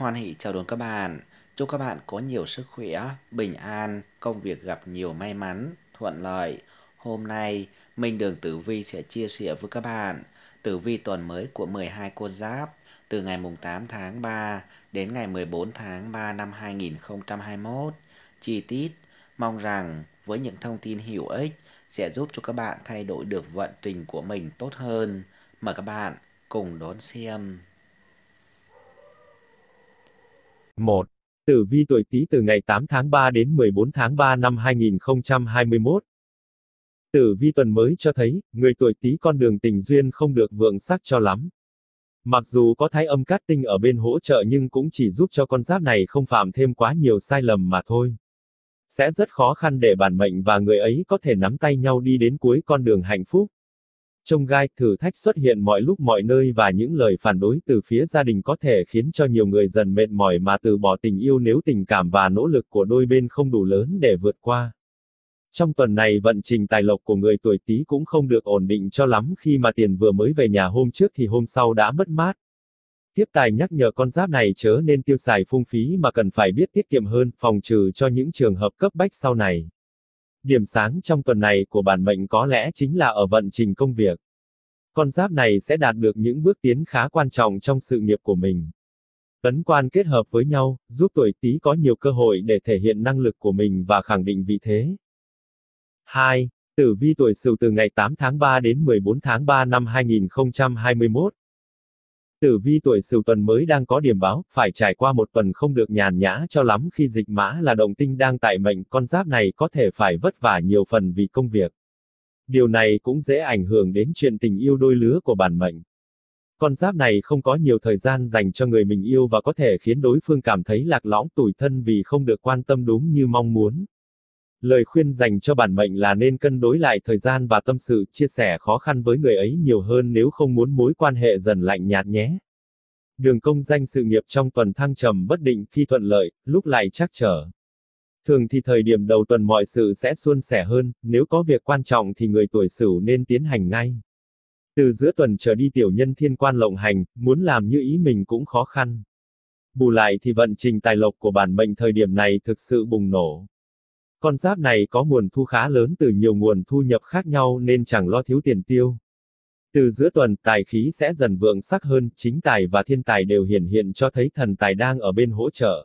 Hoan hỉ chào đón các bạn. Chúc các bạn có nhiều sức khỏe, bình an, công việc gặp nhiều may mắn, thuận lợi. Hôm nay, Minh Đường Tử Vi sẽ chia sẻ với các bạn tử vi tuần mới của 12 con giáp từ ngày 8 tháng 3 đến ngày 14 tháng 3 năm 2021. Chi tiết, mong rằng với những thông tin hữu ích sẽ giúp cho các bạn thay đổi được vận trình của mình tốt hơn. Mời các bạn cùng đón xem. 1. Tử vi tuổi Tý từ ngày 8 tháng 3 đến 14 tháng 3 năm 2021. Tử vi tuần mới cho thấy, người tuổi Tý con đường tình duyên không được vượng sắc cho lắm. Mặc dù có thái âm cát tinh ở bên hỗ trợ nhưng cũng chỉ giúp cho con giáp này không phạm thêm quá nhiều sai lầm mà thôi. Sẽ rất khó khăn để bản mệnh và người ấy có thể nắm tay nhau đi đến cuối con đường hạnh phúc. Chông gai, thử thách xuất hiện mọi lúc mọi nơi và những lời phản đối từ phía gia đình có thể khiến cho nhiều người dần mệt mỏi mà từ bỏ tình yêu nếu tình cảm và nỗ lực của đôi bên không đủ lớn để vượt qua. Trong tuần này vận trình tài lộc của người tuổi Tý cũng không được ổn định cho lắm khi mà tiền vừa mới về nhà hôm trước thì hôm sau đã mất mát. Tiếp tài nhắc nhở con giáp này chớ nên tiêu xài phung phí mà cần phải biết tiết kiệm hơn, phòng trừ cho những trường hợp cấp bách sau này. Điểm sáng trong tuần này của bản mệnh có lẽ chính là ở vận trình công việc. Con giáp này sẽ đạt được những bước tiến khá quan trọng trong sự nghiệp của mình. Ấn quan kết hợp với nhau, giúp tuổi Tý có nhiều cơ hội để thể hiện năng lực của mình và khẳng định vị thế. 2. Tử vi tuổi Sửu từ ngày 8 tháng 3 đến 14 tháng 3 năm 2021. Tử vi tuổi Sửu tuần mới đang có điểm báo, phải trải qua một tuần không được nhàn nhã cho lắm khi dịch mã là động tinh đang tại mệnh, con giáp này có thể phải vất vả nhiều phần vì công việc. Điều này cũng dễ ảnh hưởng đến chuyện tình yêu đôi lứa của bản mệnh. Con giáp này không có nhiều thời gian dành cho người mình yêu và có thể khiến đối phương cảm thấy lạc lõng tủi thân vì không được quan tâm đúng như mong muốn. Lời khuyên dành cho bản mệnh là nên cân đối lại thời gian và tâm sự, chia sẻ khó khăn với người ấy nhiều hơn nếu không muốn mối quan hệ dần lạnh nhạt nhé. Đường công danh sự nghiệp trong tuần thăng trầm bất định, khi thuận lợi, lúc lại trắc trở. Thường thì thời điểm đầu tuần mọi sự sẽ suôn sẻ hơn, nếu có việc quan trọng thì người tuổi Sửu nên tiến hành ngay. Từ giữa tuần trở đi tiểu nhân thiên quan lộng hành, muốn làm như ý mình cũng khó khăn. Bù lại thì vận trình tài lộc của bản mệnh thời điểm này thực sự bùng nổ. Con giáp này có nguồn thu khá lớn từ nhiều nguồn thu nhập khác nhau nên chẳng lo thiếu tiền tiêu. Từ giữa tuần, tài khí sẽ dần vượng sắc hơn, chính tài và thiên tài đều hiển hiện cho thấy thần tài đang ở bên hỗ trợ.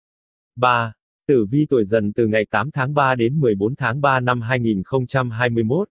3. Tử vi tuổi Dần từ ngày 8 tháng 3 đến 14 tháng 3 năm 2021.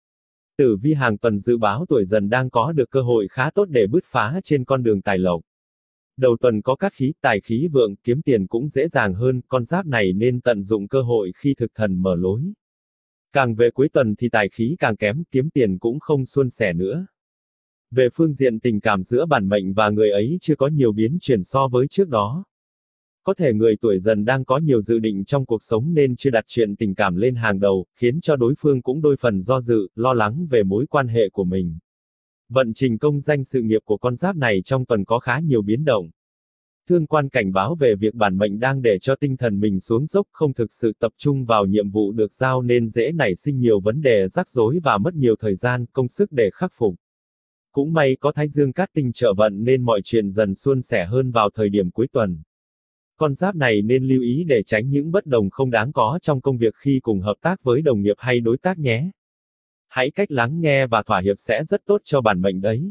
Tử vi hàng tuần dự báo tuổi Dần đang có được cơ hội khá tốt để bứt phá trên con đường tài lộc. Đầu tuần có các khí, tài khí vượng, kiếm tiền cũng dễ dàng hơn, con giáp này nên tận dụng cơ hội khi thực thần mở lối. Càng về cuối tuần thì tài khí càng kém, kiếm tiền cũng không suôn sẻ nữa. Về phương diện tình cảm giữa bản mệnh và người ấy chưa có nhiều biến chuyển so với trước đó. Có thể người tuổi Dần đang có nhiều dự định trong cuộc sống nên chưa đặt chuyện tình cảm lên hàng đầu, khiến cho đối phương cũng đôi phần do dự, lo lắng về mối quan hệ của mình. Vận trình công danh sự nghiệp của con giáp này trong tuần có khá nhiều biến động. Thương quan cảnh báo về việc bản mệnh đang để cho tinh thần mình xuống dốc, không thực sự tập trung vào nhiệm vụ được giao nên dễ nảy sinh nhiều vấn đề rắc rối và mất nhiều thời gian, công sức để khắc phục. Cũng may có thái dương cát tinh trợ vận nên mọi chuyện dần suôn sẻ hơn vào thời điểm cuối tuần. Con giáp này nên lưu ý để tránh những bất đồng không đáng có trong công việc khi cùng hợp tác với đồng nghiệp hay đối tác nhé. Hãy cách lắng nghe và thỏa hiệp sẽ rất tốt cho bản mệnh đấy.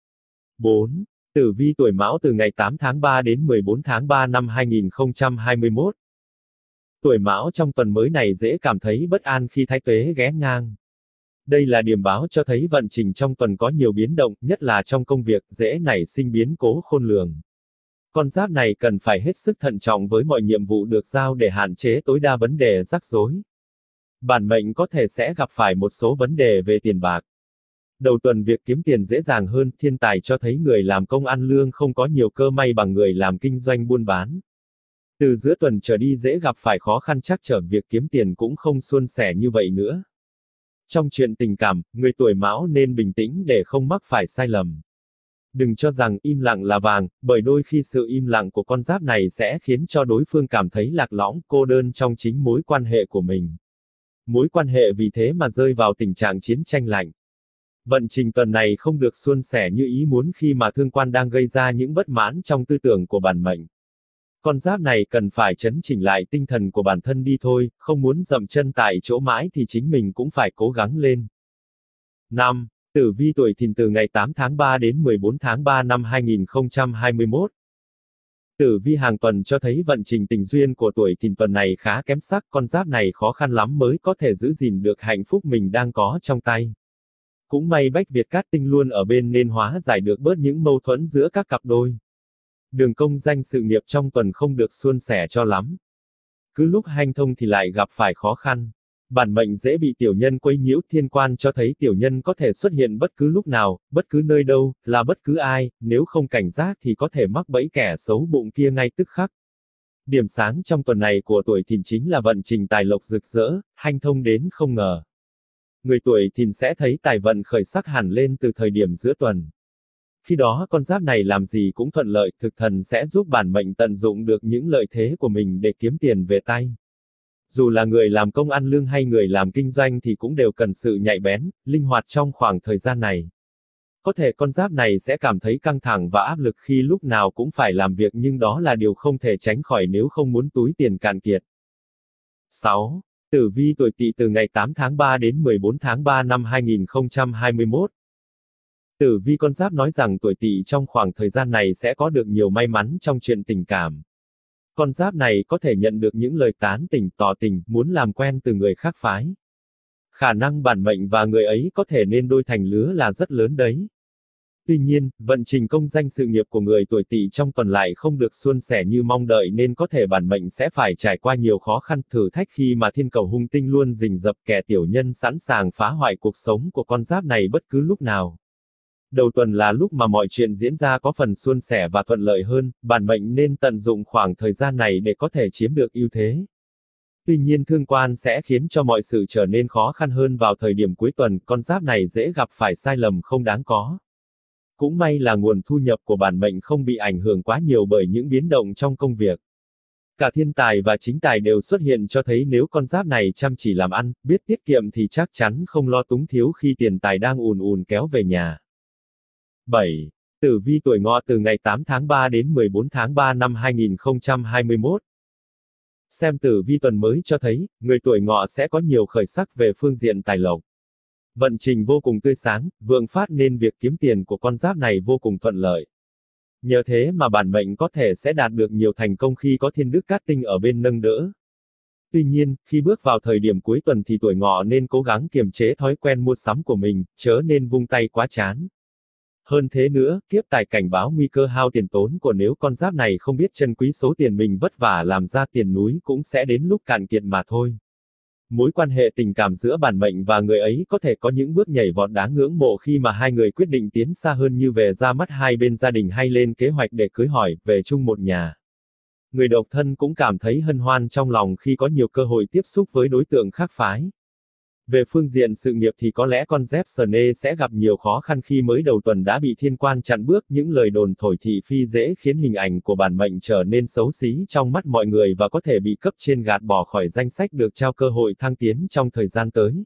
4. Tử vi tuổi Mão từ ngày 8 tháng 3 đến 14 tháng 3 năm 2021. Tuổi Mão trong tuần mới này dễ cảm thấy bất an khi thái tuế ghé ngang. Đây là điểm báo cho thấy vận trình trong tuần có nhiều biến động, nhất là trong công việc, dễ nảy sinh biến cố khôn lường. Con giáp này cần phải hết sức thận trọng với mọi nhiệm vụ được giao để hạn chế tối đa vấn đề rắc rối. Bản mệnh có thể sẽ gặp phải một số vấn đề về tiền bạc. Đầu tuần việc kiếm tiền dễ dàng hơn, thiên tài cho thấy người làm công ăn lương không có nhiều cơ may bằng người làm kinh doanh buôn bán. Từ giữa tuần trở đi dễ gặp phải khó khăn trắc trở, việc kiếm tiền cũng không suôn sẻ như vậy nữa. Trong chuyện tình cảm, người tuổi Mão nên bình tĩnh để không mắc phải sai lầm. Đừng cho rằng im lặng là vàng, bởi đôi khi sự im lặng của con giáp này sẽ khiến cho đối phương cảm thấy lạc lõng, cô đơn trong chính mối quan hệ của mình. Mối quan hệ vì thế mà rơi vào tình trạng chiến tranh lạnh. Vận trình tuần này không được suôn sẻ như ý muốn khi mà thương quan đang gây ra những bất mãn trong tư tưởng của bản mệnh. Con giáp này cần phải chấn chỉnh lại tinh thần của bản thân đi thôi, không muốn dậm chân tại chỗ mãi thì chính mình cũng phải cố gắng lên. 5. Tử vi tuổi Thìn từ ngày 8 tháng 3 đến 14 tháng 3 năm 2021. Tử vi hàng tuần cho thấy vận trình tình duyên của tuổi Thìn tuần này khá kém sắc, con giáp này khó khăn lắm mới có thể giữ gìn được hạnh phúc mình đang có trong tay. Cũng may Bách Việt Cát Tinh luôn ở bên nên hóa giải được bớt những mâu thuẫn giữa các cặp đôi. Đường công danh sự nghiệp trong tuần không được suôn sẻ cho lắm. Cứ lúc hanh thông thì lại gặp phải khó khăn. Bản mệnh dễ bị tiểu nhân quấy nhiễu, thiên quan cho thấy tiểu nhân có thể xuất hiện bất cứ lúc nào, bất cứ nơi đâu, là bất cứ ai, nếu không cảnh giác thì có thể mắc bẫy kẻ xấu bụng kia ngay tức khắc. Điểm sáng trong tuần này của tuổi Thìn chính là vận trình tài lộc rực rỡ, hanh thông đến không ngờ. Người tuổi Thìn sẽ thấy tài vận khởi sắc hẳn lên từ thời điểm giữa tuần. Khi đó con giáp này làm gì cũng thuận lợi, thực thần sẽ giúp bản mệnh tận dụng được những lợi thế của mình để kiếm tiền về tay. Dù là người làm công ăn lương hay người làm kinh doanh thì cũng đều cần sự nhạy bén, linh hoạt trong khoảng thời gian này. Có thể con giáp này sẽ cảm thấy căng thẳng và áp lực khi lúc nào cũng phải làm việc, nhưng đó là điều không thể tránh khỏi nếu không muốn túi tiền cạn kiệt. 6. Tử vi tuổi Tỵ từ ngày 8 tháng 3 đến 14 tháng 3 năm 2021. Tử vi con giáp nói rằng tuổi Tỵ trong khoảng thời gian này sẽ có được nhiều may mắn trong chuyện tình cảm. Con giáp này có thể nhận được những lời tán tỉnh, tỏ tình, muốn làm quen từ người khác phái. Khả năng bản mệnh và người ấy có thể nên đôi thành lứa là rất lớn đấy. Tuy nhiên, vận trình công danh sự nghiệp của người tuổi Tỵ trong tuần lại không được suôn sẻ như mong đợi, nên có thể bản mệnh sẽ phải trải qua nhiều khó khăn, thử thách khi mà thiên cầu hung tinh luôn rình rập, kẻ tiểu nhân sẵn sàng phá hoại cuộc sống của con giáp này bất cứ lúc nào. Đầu tuần là lúc mà mọi chuyện diễn ra có phần suôn sẻ và thuận lợi hơn, bản mệnh nên tận dụng khoảng thời gian này để có thể chiếm được ưu thế. Tuy nhiên thương quan sẽ khiến cho mọi sự trở nên khó khăn hơn vào thời điểm cuối tuần, con giáp này dễ gặp phải sai lầm không đáng có. Cũng may là nguồn thu nhập của bản mệnh không bị ảnh hưởng quá nhiều bởi những biến động trong công việc. Cả thiên tài và chính tài đều xuất hiện cho thấy nếu con giáp này chăm chỉ làm ăn, biết tiết kiệm thì chắc chắn không lo túng thiếu khi tiền tài đang ùn ùn kéo về nhà. 7. Tử vi tuổi Ngọ từ ngày 8 tháng 3 đến 14 tháng 3 năm 2021. Xem tử vi tuần mới cho thấy, người tuổi Ngọ sẽ có nhiều khởi sắc về phương diện tài lộc. Vận trình vô cùng tươi sáng, vượng phát nên việc kiếm tiền của con giáp này vô cùng thuận lợi. Nhờ thế mà bản mệnh có thể sẽ đạt được nhiều thành công khi có thiên đức cát tinh ở bên nâng đỡ. Tuy nhiên, khi bước vào thời điểm cuối tuần thì tuổi Ngọ nên cố gắng kiềm chế thói quen mua sắm của mình, chớ nên vung tay quá chán. Hơn thế nữa, kiếp tài cảnh báo nguy cơ hao tiền tốn của nếu con giáp này không biết trân quý số tiền mình vất vả làm ra, tiền núi cũng sẽ đến lúc cạn kiệt mà thôi. Mối quan hệ tình cảm giữa bản mệnh và người ấy có thể có những bước nhảy vọt đáng ngưỡng mộ khi mà hai người quyết định tiến xa hơn, như về ra mắt hai bên gia đình hay lên kế hoạch để cưới hỏi, về chung một nhà. Người độc thân cũng cảm thấy hân hoan trong lòng khi có nhiều cơ hội tiếp xúc với đối tượng khác phái. Về phương diện sự nghiệp thì có lẽ con giáp Sne sẽ gặp nhiều khó khăn khi mới đầu tuần đã bị thiên quan chặn bước, những lời đồn thổi thị phi dễ khiến hình ảnh của bản mệnh trở nên xấu xí trong mắt mọi người và có thể bị cấp trên gạt bỏ khỏi danh sách được trao cơ hội thăng tiến trong thời gian tới.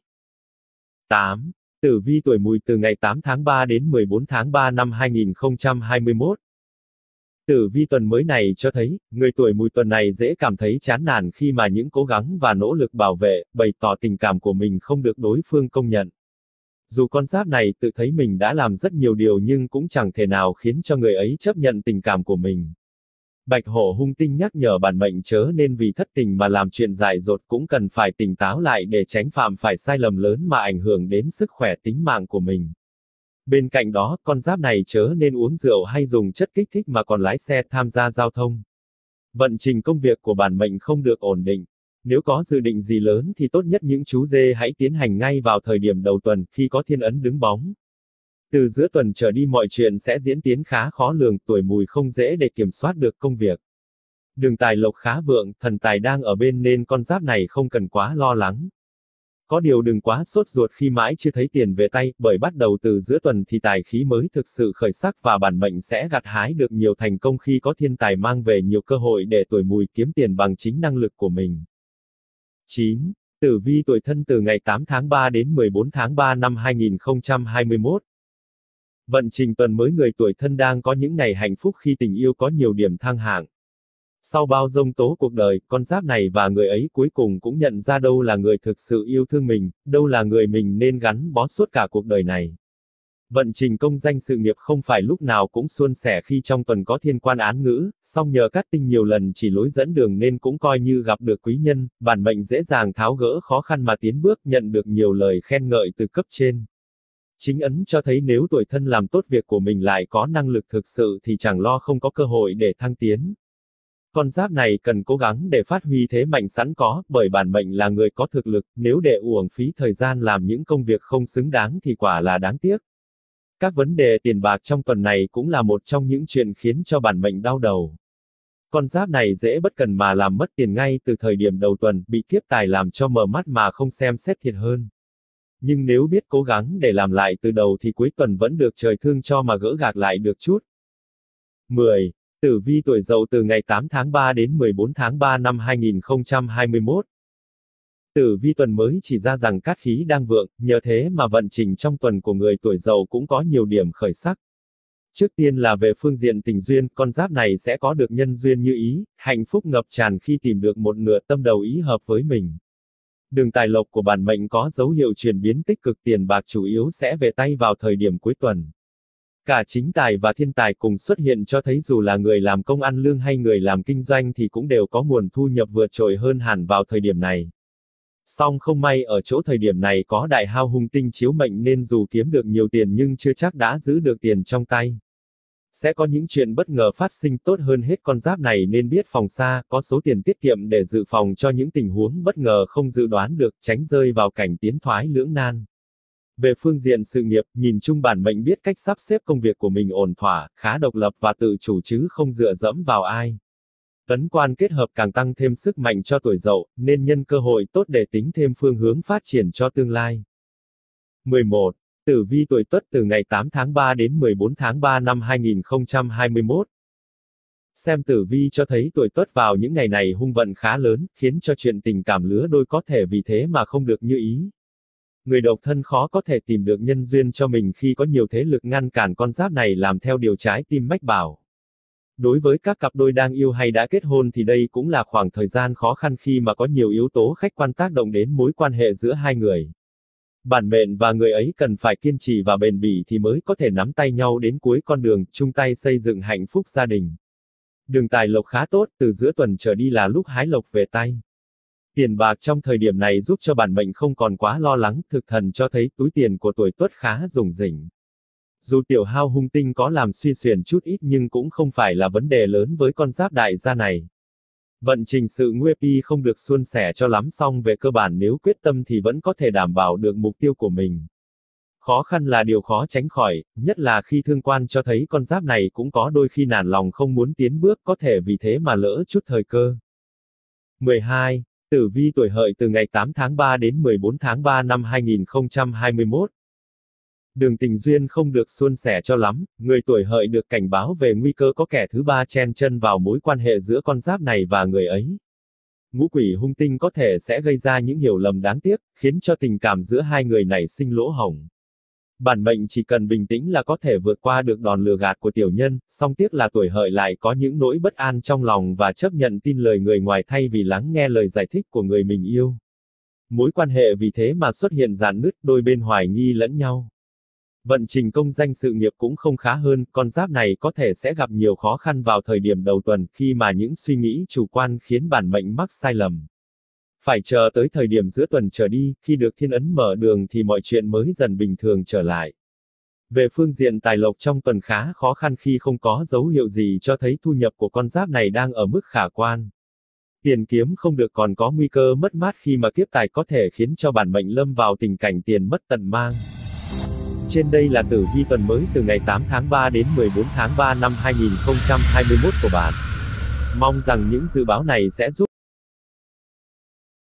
8. Tử vi tuổi Mùi từ ngày 8 tháng 3 đến 14 tháng 3 năm 2021. Tử vi tuần mới này cho thấy, người tuổi Mùi tuần này dễ cảm thấy chán nản khi mà những cố gắng và nỗ lực bảo vệ, bày tỏ tình cảm của mình không được đối phương công nhận. Dù con giáp này tự thấy mình đã làm rất nhiều điều nhưng cũng chẳng thể nào khiến cho người ấy chấp nhận tình cảm của mình. Bạch hổ hung tinh nhắc nhở bản mệnh chớ nên vì thất tình mà làm chuyện dại dột, cũng cần phải tỉnh táo lại để tránh phạm phải sai lầm lớn mà ảnh hưởng đến sức khỏe tính mạng của mình. Bên cạnh đó, con giáp này chớ nên uống rượu hay dùng chất kích thích mà còn lái xe tham gia giao thông. Vận trình công việc của bản mệnh không được ổn định. Nếu có dự định gì lớn thì tốt nhất những chú dê hãy tiến hành ngay vào thời điểm đầu tuần, khi có thiên ấn đứng bóng. Từ giữa tuần trở đi mọi chuyện sẽ diễn tiến khá khó lường, tuổi Mùi không dễ để kiểm soát được công việc. Đường tài lộc khá vượng, thần tài đang ở bên nên con giáp này không cần quá lo lắng. Có điều đừng quá sốt ruột khi mãi chưa thấy tiền về tay, bởi bắt đầu từ giữa tuần thì tài khí mới thực sự khởi sắc và bản mệnh sẽ gặt hái được nhiều thành công khi có thiên tài mang về nhiều cơ hội để tuổi Mùi kiếm tiền bằng chính năng lực của mình. 9. Tử vi tuổi Thân từ ngày 8 tháng 3 đến 14 tháng 3 năm 2021. Vận trình tuần mới người tuổi Thân đang có những ngày hạnh phúc khi tình yêu có nhiều điểm thăng hạng. Sau bao giông tố cuộc đời, con giáp này và người ấy cuối cùng cũng nhận ra đâu là người thực sự yêu thương mình, đâu là người mình nên gắn bó suốt cả cuộc đời này. Vận trình công danh sự nghiệp không phải lúc nào cũng suôn sẻ khi trong tuần có thiên quan án ngữ, song nhờ cát tinh nhiều lần chỉ lối dẫn đường nên cũng coi như gặp được quý nhân, bản mệnh dễ dàng tháo gỡ khó khăn mà tiến bước, nhận được nhiều lời khen ngợi từ cấp trên. Chính ấn cho thấy nếu tuổi thân làm tốt việc của mình lại có năng lực thực sự thì chẳng lo không có cơ hội để thăng tiến. Con giáp này cần cố gắng để phát huy thế mạnh sẵn có, bởi bản mệnh là người có thực lực, nếu để uổng phí thời gian làm những công việc không xứng đáng thì quả là đáng tiếc. Các vấn đề tiền bạc trong tuần này cũng là một trong những chuyện khiến cho bản mệnh đau đầu. Con giáp này dễ bất cần mà làm mất tiền ngay từ thời điểm đầu tuần, bị kiếp tài làm cho mờ mắt mà không xem xét thiệt hơn. Nhưng nếu biết cố gắng để làm lại từ đầu thì cuối tuần vẫn được trời thương cho mà gỡ gạc lại được chút. 10. Tử vi tuổi Dậu từ ngày 8 tháng 3 đến 14 tháng 3 năm 2021. Tử vi tuần mới chỉ ra rằng cát khí đang vượng, nhờ thế mà vận trình trong tuần của người tuổi Dậu cũng có nhiều điểm khởi sắc. Trước tiên là về phương diện tình duyên, con giáp này sẽ có được nhân duyên như ý, hạnh phúc ngập tràn khi tìm được một nửa tâm đầu ý hợp với mình. Đường tài lộc của bản mệnh có dấu hiệu chuyển biến tích cực, tiền bạc chủ yếu sẽ về tay vào thời điểm cuối tuần. Cả chính tài và thiên tài cùng xuất hiện cho thấy dù là người làm công ăn lương hay người làm kinh doanh thì cũng đều có nguồn thu nhập vượt trội hơn hẳn vào thời điểm này. Song không may ở chỗ thời điểm này có đại hao hung tinh chiếu mệnh nên dù kiếm được nhiều tiền nhưng chưa chắc đã giữ được tiền trong tay. Sẽ có những chuyện bất ngờ phát sinh, tốt hơn hết con giáp này nên biết phòng xa, có số tiền tiết kiệm để dự phòng cho những tình huống bất ngờ không dự đoán được, tránh rơi vào cảnh tiến thoái lưỡng nan. Về phương diện sự nghiệp, nhìn chung bản mệnh biết cách sắp xếp công việc của mình ổn thỏa, khá độc lập và tự chủ chứ không dựa dẫm vào ai. Ấn quan kết hợp càng tăng thêm sức mạnh cho tuổi Dậu, nên nhân cơ hội tốt để tính thêm phương hướng phát triển cho tương lai. 11. Tử vi tuổi Tuất từ ngày 8 tháng 3 đến 14 tháng 3 năm 2021. Xem tử vi cho thấy tuổi Tuất vào những ngày này hung vận khá lớn, khiến cho chuyện tình cảm lứa đôi có thể vì thế mà không được như ý. Người độc thân khó có thể tìm được nhân duyên cho mình khi có nhiều thế lực ngăn cản con giáp này làm theo điều trái tim mách bảo. Đối với các cặp đôi đang yêu hay đã kết hôn thì đây cũng là khoảng thời gian khó khăn khi mà có nhiều yếu tố khách quan tác động đến mối quan hệ giữa hai người. Bản mệnh và người ấy cần phải kiên trì và bền bỉ thì mới có thể nắm tay nhau đến cuối con đường, chung tay xây dựng hạnh phúc gia đình. Đường tài lộc khá tốt, từ giữa tuần trở đi là lúc hái lộc về tay. Tiền bạc trong thời điểm này giúp cho bản mệnh không còn quá lo lắng, thực thần cho thấy túi tiền của tuổi Tuất khá rủng rỉnh. Dù tiểu hao hung tinh có làm suy xuyển chút ít nhưng cũng không phải là vấn đề lớn với con giáp đại gia này. Vận trình sự nghiệp không được suôn sẻ cho lắm, song về cơ bản nếu quyết tâm thì vẫn có thể đảm bảo được mục tiêu của mình. Khó khăn là điều khó tránh khỏi, nhất là khi thương quan cho thấy con giáp này cũng có đôi khi nản lòng không muốn tiến bước, có thể vì thế mà lỡ chút thời cơ. 12. Tử vi tuổi Hợi từ ngày 8 tháng 3 đến 14 tháng 3 năm 2021. Đường tình duyên không được suôn sẻ cho lắm, người tuổi Hợi được cảnh báo về nguy cơ có kẻ thứ ba chen chân vào mối quan hệ giữa con giáp này và người ấy. Ngũ quỷ hung tinh có thể sẽ gây ra những hiểu lầm đáng tiếc, khiến cho tình cảm giữa hai người này sinh lỗ hổng. Bản mệnh chỉ cần bình tĩnh là có thể vượt qua được đòn lừa gạt của tiểu nhân, song tiếc là tuổi Hợi lại có những nỗi bất an trong lòng và chấp nhận tin lời người ngoài thay vì lắng nghe lời giải thích của người mình yêu. Mối quan hệ vì thế mà xuất hiện rạn nứt, đôi bên hoài nghi lẫn nhau. Vận trình công danh sự nghiệp cũng không khá hơn, con giáp này có thể sẽ gặp nhiều khó khăn vào thời điểm đầu tuần, khi mà những suy nghĩ chủ quan khiến bản mệnh mắc sai lầm. Phải chờ tới thời điểm giữa tuần trở đi, khi được thiên ấn mở đường thì mọi chuyện mới dần bình thường trở lại. Về phương diện tài lộc trong tuần khá khó khăn khi không có dấu hiệu gì cho thấy thu nhập của con giáp này đang ở mức khả quan. Tiền kiếm không được, còn có nguy cơ mất mát khi mà kiếp tài có thể khiến cho bản mệnh lâm vào tình cảnh tiền mất tật mang. Trên đây là tử vi tuần mới từ ngày 8 tháng 3 đến 14 tháng 3 năm 2021 của bạn. Mong rằng những dự báo này sẽ giúp